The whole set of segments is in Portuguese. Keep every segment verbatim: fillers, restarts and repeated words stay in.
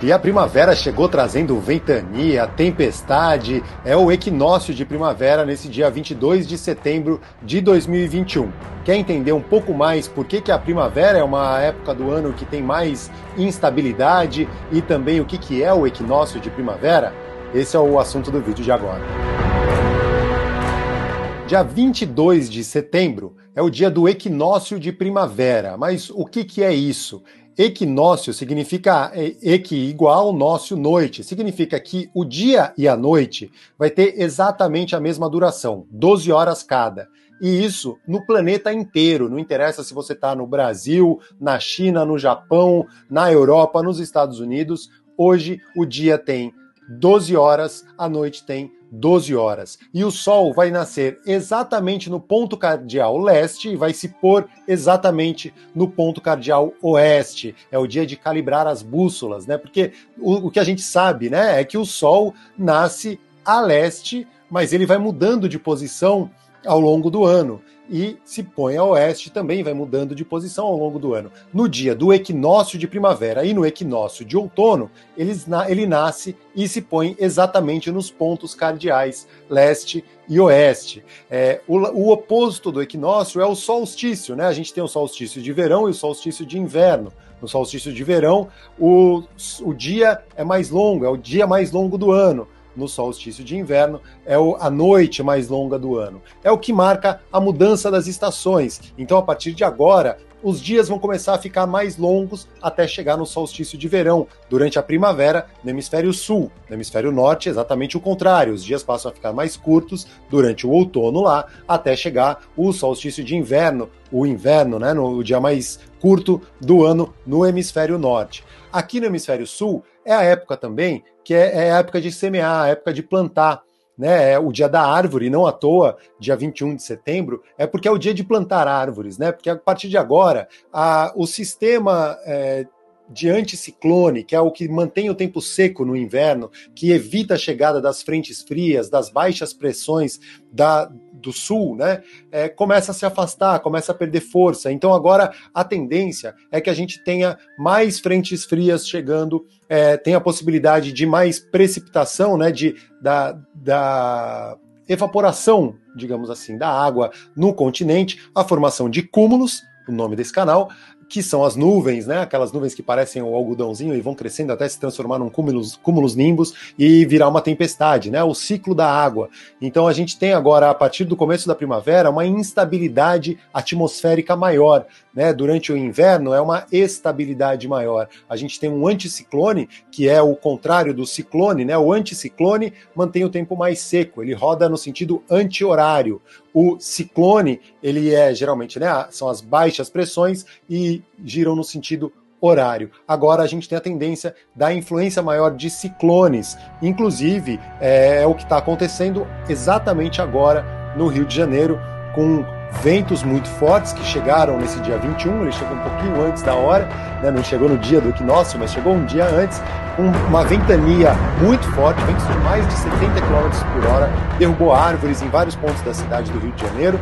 E a primavera chegou trazendo ventania, tempestade, é o equinócio de primavera nesse dia vinte e dois de setembro de dois mil e vinte e um. Quer entender um pouco mais por que, que a primavera é uma época do ano que tem mais instabilidade e também o que, que é o equinócio de primavera? Esse é o assunto do vídeo de agora. Dia vinte e dois de setembro é o dia do equinócio de primavera, mas o que, que é isso? Equinócio significa equi igual, nócio, noite. Significa que o dia e a noite vai ter exatamente a mesma duração, doze horas cada. E isso no planeta inteiro, não interessa se você está no Brasil, na China, no Japão, na Europa, nos Estados Unidos. Hoje o dia tem doze horas, a noite tem doze horas. E o Sol vai nascer exatamente no ponto cardial leste e vai se pôr exatamente no ponto cardial oeste. É o dia de calibrar as bússolas, né? Porque o, o que a gente sabe, né, é que o Sol nasce a leste, mas ele vai mudando de posição ao longo do ano. E se põe a oeste, também vai mudando de posição ao longo do ano. No dia do equinócio de primavera e no equinócio de outono, ele, ele nasce e se põe exatamente nos pontos cardeais leste e oeste. É, o, o oposto do equinócio é o solstício, né? A gente tem o solstício de verão e o solstício de inverno. No solstício de verão, o, o dia é mais longo, é o dia mais longo do ano. No solstício de inverno, é a noite mais longa do ano. É o que marca a mudança das estações. Então, a partir de agora, os dias vão começar a ficar mais longos até chegar no solstício de verão, durante a primavera, no hemisfério sul. No hemisfério norte, exatamente o contrário. Os dias passam a ficar mais curtos durante o outono lá, até chegar o solstício de inverno, o inverno, né, no dia mais curto do ano no hemisfério norte. Aqui no hemisfério sul, é a época também que é, é a época de semear, a época de plantar, né? É o dia da árvore, não à toa, dia vinte e um de setembro, é porque é o dia de plantar árvores, né? Porque a partir de agora, a, o sistema é, de anticiclone, que é o que mantém o tempo seco no inverno, que evita a chegada das frentes frias, das baixas pressões da, do sul, né, é, começa a se afastar, começa a perder força. Então agora a tendência é que a gente tenha mais frentes frias chegando, é, tem a possibilidade de mais precipitação, né, de, da, da evaporação, digamos assim, da água no continente, a formação de cúmulos, o nome desse canal, que são as nuvens, né? Aquelas nuvens que parecem um algodãozinho e vão crescendo até se transformar num cúmulos, cúmulos nimbus e virar uma tempestade, né? O ciclo da água. Então a gente tem agora, a partir do começo da primavera, uma instabilidade atmosférica maior, né? Durante o inverno é uma estabilidade maior. A gente tem um anticiclone, que é o contrário do ciclone, né? O anticiclone mantém o tempo mais seco, ele roda no sentido anti-horário. O ciclone, ele é geralmente, né, são as baixas pressões e giram no sentido horário. Agora a gente tem a tendência da influência maior de ciclones. Inclusive, é, é o que está acontecendo exatamente agora no Rio de Janeiro, com ventos muito fortes que chegaram nesse dia vinte e um, ele chegou um pouquinho antes da hora, né, não chegou no dia do equinócio, mas chegou um dia antes, com uma ventania muito forte, ventos de mais de setenta quilômetros por hora, derrubou árvores em vários pontos da cidade do Rio de Janeiro.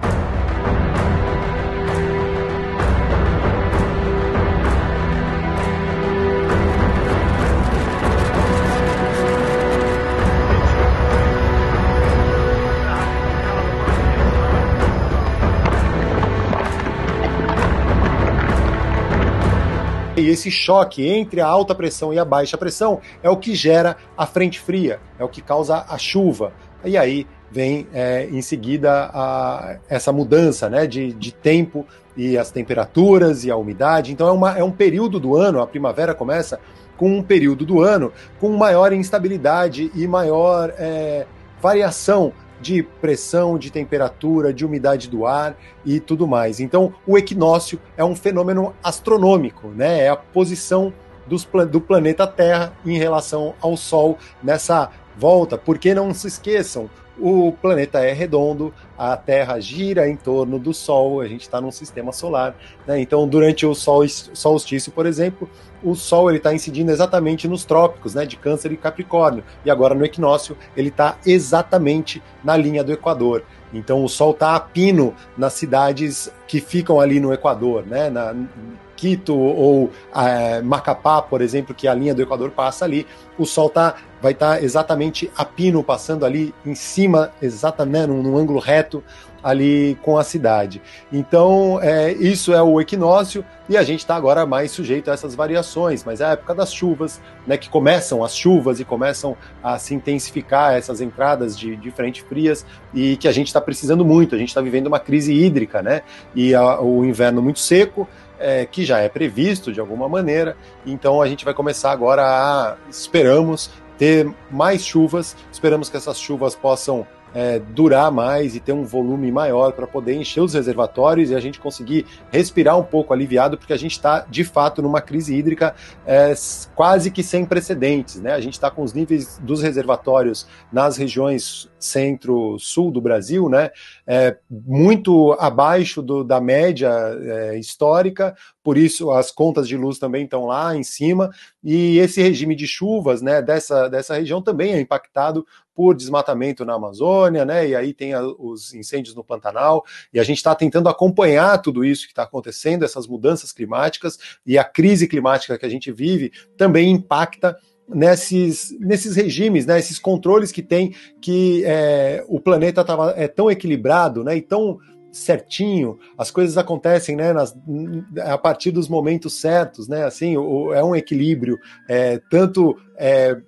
E esse choque entre a alta pressão e a baixa pressão é o que gera a frente fria, é o que causa a chuva. E aí vem é, em seguida a, essa mudança, né, de, de tempo e as temperaturas e a umidade. Então é, uma, é um período do ano, a primavera começa com um período do ano com maior instabilidade e maior é, variação de pressão, de temperatura, de umidade do ar e tudo mais. Então, o equinócio é um fenômeno astronômico, né? É a posição dos, do planeta Terra em relação ao Sol nessa volta, porque não se esqueçam, o planeta é redondo, a Terra gira em torno do Sol, a gente está num sistema solar, né? Então, durante o sol, solstício, por exemplo, o Sol está incidindo exatamente nos trópicos, né, de Câncer e Capricórnio, e agora no equinócio ele está exatamente na linha do Equador. Então o Sol está a pino nas cidades que ficam ali no Equador, né, na, Quito ou é, Macapá, por exemplo, que a linha do Equador passa ali, o Sol tá, vai estar tá exatamente a pino, passando ali em cima, exatamente, né, num, num ângulo reto, ali com a cidade. Então, é, isso é o equinócio, e a gente está agora mais sujeito a essas variações, mas é a época das chuvas, né, que começam as chuvas e começam a se intensificar essas entradas de, de frente frias, e que a gente está precisando muito. A gente está vivendo uma crise hídrica, né, e a, o inverno muito seco, é, que já é previsto de alguma maneira. Então a gente vai começar agora a, esperamos, ter mais chuvas, esperamos que essas chuvas possam É, durar mais e ter um volume maior para poder encher os reservatórios e a gente conseguir respirar um pouco aliviado, porque a gente está, de fato, numa crise hídrica é, quase que sem precedentes, né? A gente está com os níveis dos reservatórios nas regiões centro-sul do Brasil, né, é, muito abaixo do, da média é, histórica, por isso as contas de luz também estão lá em cima, e esse regime de chuvas, né, dessa, dessa região também é impactado por desmatamento na Amazônia, né, e aí tem a, os incêndios no Pantanal, e a gente está tentando acompanhar tudo isso que está acontecendo, essas mudanças climáticas, e a crise climática que a gente vive também impacta nesses, nesses regimes, né, esses controles que tem, que é, o planeta tava, é tão equilibrado, né, e tão certinho, as coisas acontecem, né, nas, a partir dos momentos certos, né, assim, o, é um equilíbrio, é, tanto é,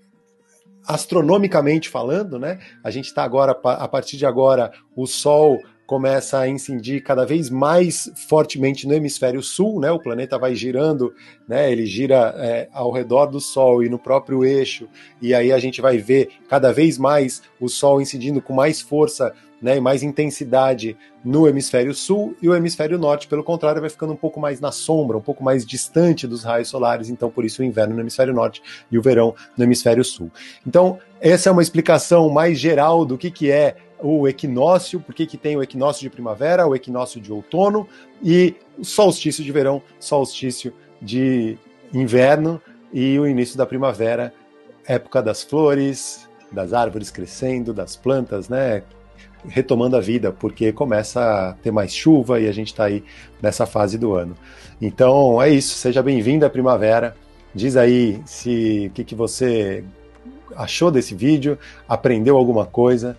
astronomicamente falando, né, a gente está agora, a partir de agora, o Sol começa a incidir cada vez mais fortemente no hemisfério sul, né? O planeta vai girando, né? Ele gira é, ao redor do Sol e no próprio eixo, e aí a gente vai ver cada vez mais o Sol incidindo com mais força, né, e mais intensidade no hemisfério sul, e o hemisfério norte, pelo contrário, vai ficando um pouco mais na sombra, um pouco mais distante dos raios solares, então por isso o inverno no hemisfério norte e o verão no hemisfério sul. Então, essa é uma explicação mais geral do que, que é o equinócio, por que, que tem o equinócio de primavera, o equinócio de outono e o solstício de verão, solstício de inverno e o início da primavera, época das flores, das árvores crescendo, das plantas, né, retomando a vida, porque começa a ter mais chuva e a gente está aí nessa fase do ano. Então é isso, seja bem-vindo à primavera. Diz aí se o que, que você achou desse vídeo, aprendeu alguma coisa,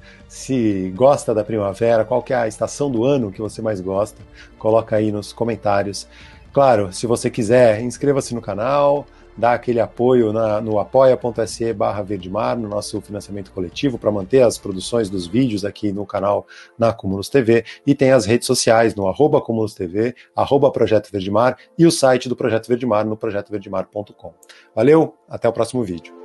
se gosta da primavera, qual que é a estação do ano que você mais gosta, coloca aí nos comentários. Claro, se você quiser, inscreva-se no canal, dá aquele apoio na, no apoia.se barra Verdemar, no nosso financiamento coletivo, para manter as produções dos vídeos aqui no canal na Cumulus T V, e tem as redes sociais no arroba Cumulus T V, arroba Projeto Verdemar, e o site do Projeto Verdemar no projeto verdemar ponto com. Valeu, até o próximo vídeo.